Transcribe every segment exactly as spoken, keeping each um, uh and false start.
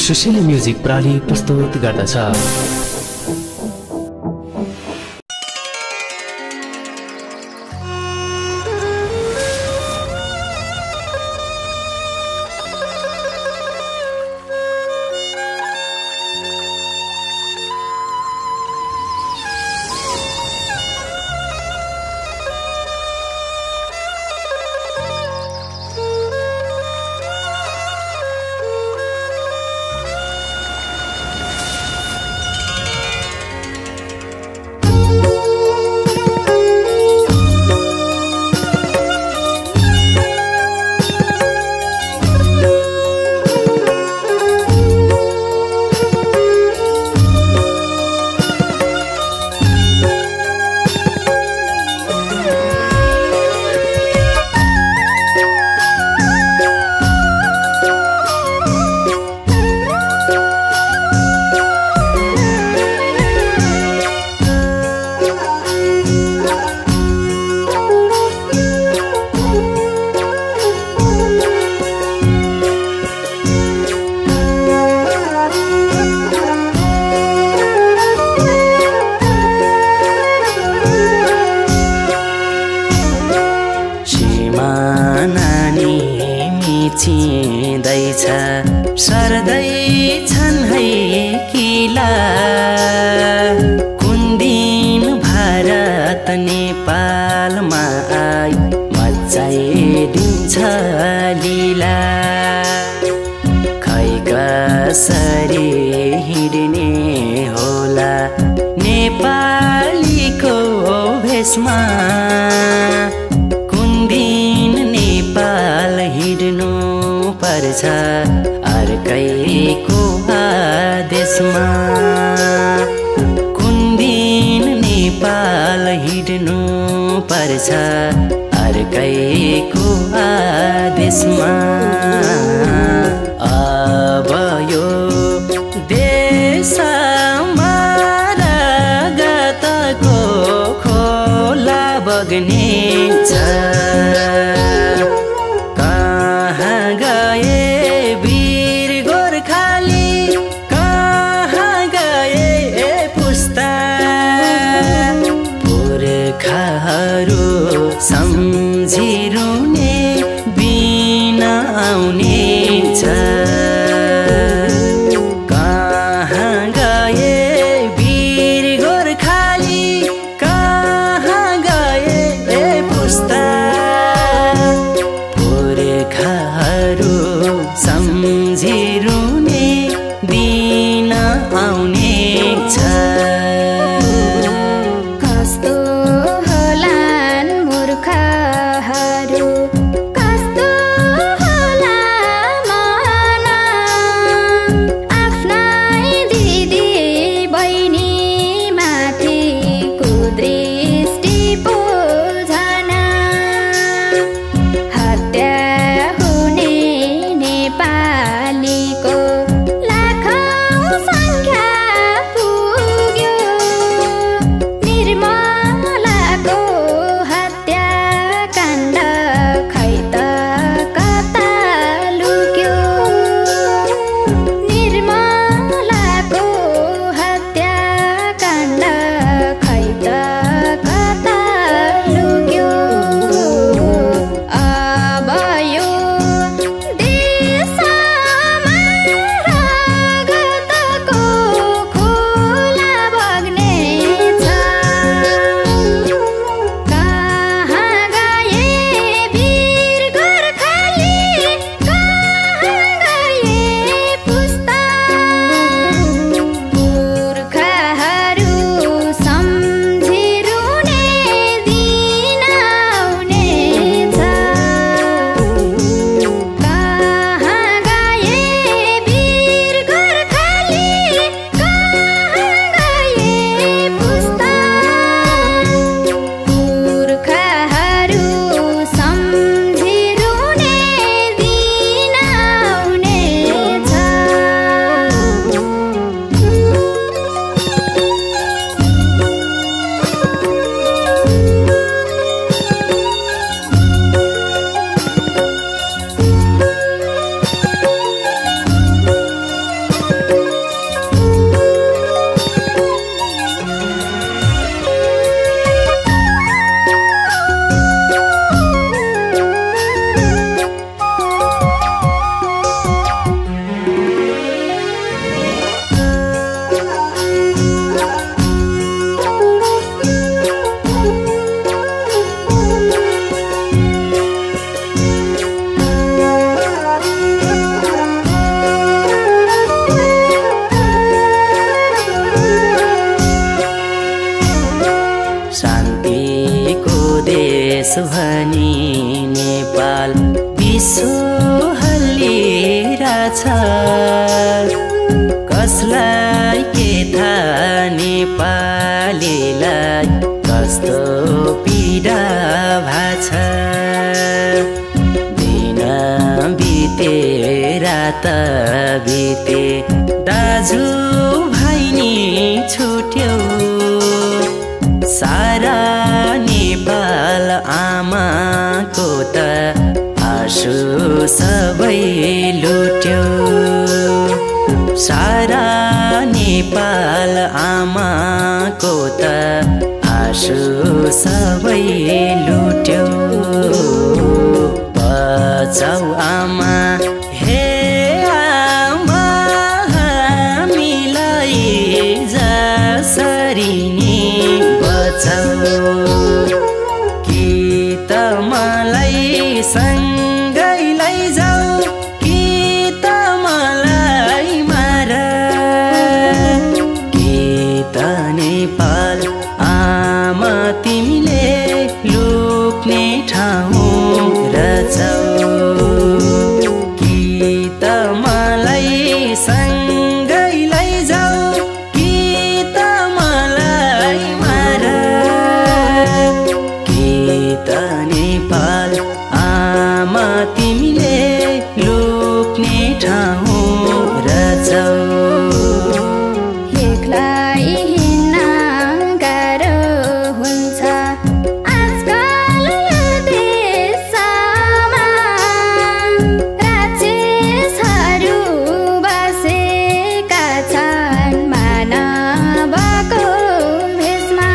Sushil music प्रणाली प्रस्तुत गर्दछ। छिँदैछ सर्दैछन् है किला कुन दिन भारत नेपालमा आई मचाइदिन्छ लीला खै कसरी हिँड्ने होला नेपालीको भेषमा नेपाल हिँड्नु पर्छ अर्कैको आदेशमा कुन दिन नेपाल हिँड्नु पर्छ अर्कैको आदेशमा अब यो देशमा रगतको खोला बग्ने छ सम्झिरुने बिना आउने छ कहाँ गए वीर गोर्खाली कहाँ गए पुस्ता पुर्खाहरू सम्झिरुने दिन आउने छ कस्तो होलान् मूर्खहरू पनि नेपाल विश्व हल्लिरहेछ कसलाई के थाहा नेपालीलाई कस्तो पीडा भाछ दिन बिते रात बिते दाजु भाइ नि छुट्यो सारा नेपाल आमाको त आँसु सबै लुट्यो सारा नेपाल आमाको त आँसु सबै लुट्यो बचाऊ आमा हे आमा हामीलाई जसरी नि बचाऊ कि त मलाई सँगै लैजाऊ कि त मलाई मार कि त नेपाल आमा तिमीले लुक्ने ठाउँ रचाऊ कि त मलाई सँगै लैजाऊ कि त मलाई मार कि त नेपाल आमा तिमीले लुक्ने ठाउँ रचाऊ एक्लै हिँड्न गाह्रो हुन्छ आजकल यो देशमा राक्षसहरू बसेका छन् मानवको भेषमा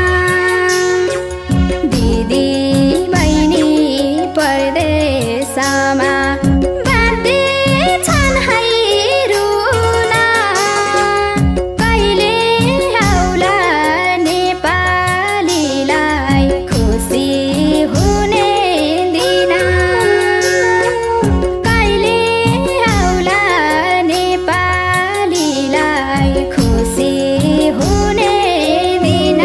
दिदी बहिनी परदेशमा बाँध्दै छन् है रुन कहिले आउला नेपालीलाई खुसी हुने दिन कहिले आउला नेपालीलाई खुसी हुने दिन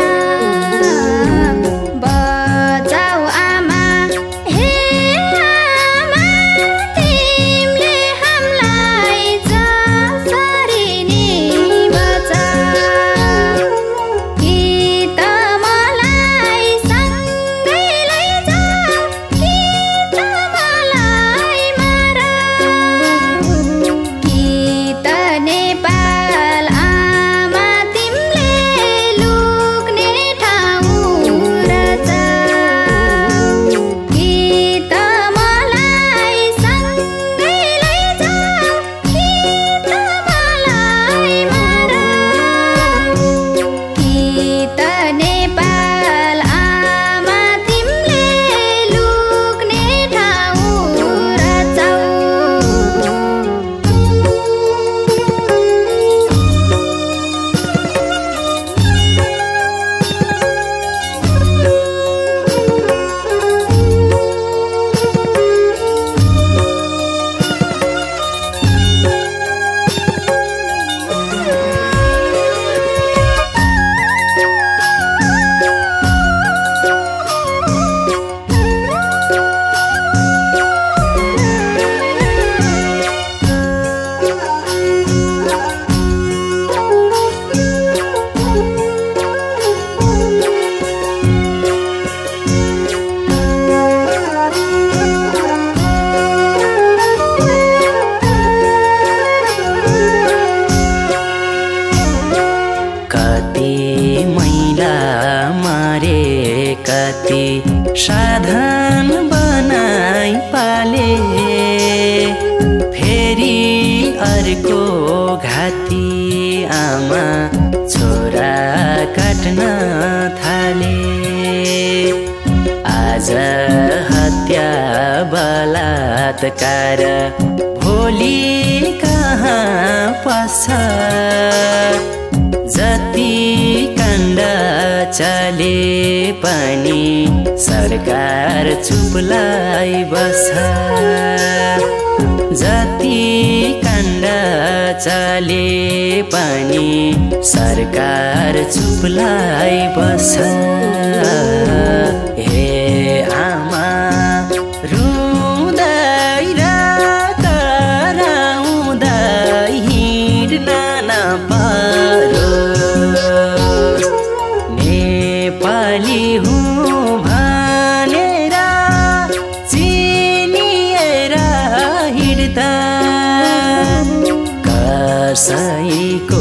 बचाऊ आमा हे आमा तिमीले हामीलाई जसरी नि बचाऊ कि त मलाई सँगै लैजाऊ कि त मलाई मार कि त नेपाल आमा तिमीले लुक्ने ठाउँ रचाऊ कि त मलाई सँगै लैजाऊ कि त मलाई मार कि त नेपाल आमा तिमीले लुक्ने ठाउँ रचाऊ कति मैला मारे कति साधन बनाई पाले फेरि अर्को घाती आमा छोरा काट्न थाले आज हत्या बलात्कार भोलि कहाँ पस्छ जति काण्ड चले पनि सरकार चुपलाई बस्छ जति काण्ड चले पनि सरकार चुपलाई बस्छ हे आमा दसैँको